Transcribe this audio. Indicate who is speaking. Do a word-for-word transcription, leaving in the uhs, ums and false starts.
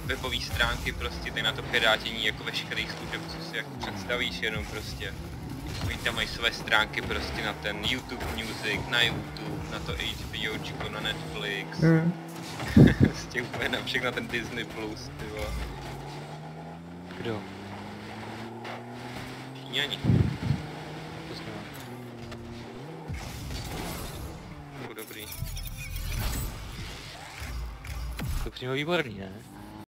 Speaker 1: webové stránky prostě, tady na to pirátění jako veškerých služeb, co si jako představíš, jenom prostě. Oni tam mají své stránky prostě na ten YouTube Music, na YouTube, na to HBOčko, na Netflix.
Speaker 2: Hmm.
Speaker 1: Prostě úplně na všechno ten Disney Plus, ty vole.
Speaker 3: Kdo?
Speaker 1: Číňani.
Speaker 3: To znamená.
Speaker 1: Jsou dobrý.
Speaker 3: To přímo výborný, ne?